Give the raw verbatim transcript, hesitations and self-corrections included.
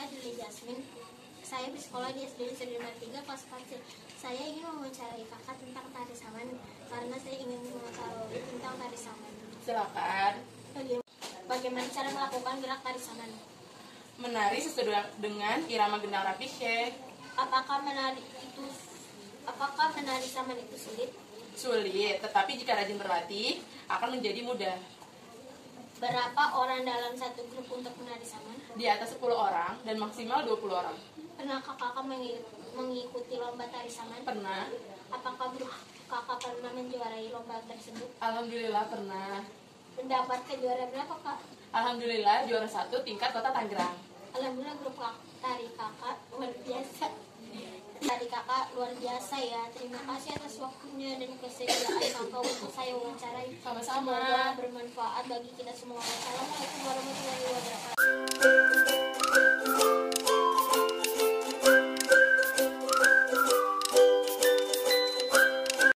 Saya Deli Jasmine. Saya bersekolah di S D Sudirman tiga kelas empat C. Saya ingin mewawancarai kakak tentang tari saman karena saya ingin mengetahui tentang tari saman. Silakan. Bagaimana cara melakukan gerak tari saman? Menari sesuai dengan irama gendang rapi, Syekh. Apakah menari itu apakah menari saman itu sulit? Sulit, tetapi jika rajin berlatih akan menjadi mudah. Berapa orang dalam satu grup untuk menari saman? Di atas sepuluh orang dan maksimal dua puluh orang. Pernahkah kakak mengikuti lomba tari saman? Pernah. Apakah grup kakak pernah menjuarai lomba tersebut? Alhamdulillah pernah. Mendapatkan juara berapa, Kak? Alhamdulillah juara satu tingkat kota Tangerang. Alhamdulillah grup kak, tari kakak luar biasa. Tari kakak luar biasa ya. Terima kasih atas waktunya dan kesediaan kakak untuk saya wawancarai. Sama-sama. Semoga bermanfaat bagi kita semua. Assalamualaikum warahmatullahi wabarakatuh.